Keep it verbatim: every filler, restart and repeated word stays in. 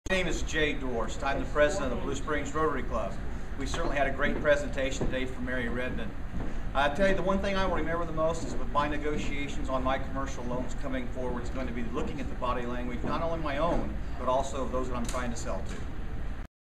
My name is Jay Dorst. I'm the president of the Blue Springs Rotary Club. We certainly had a great presentation today from MaryA Redmond. I tell you, the one thing I will remember the most is with my negotiations on my commercial loans coming forward, it's going to be looking at the body language, not only my own, but also of those that I'm trying to sell to.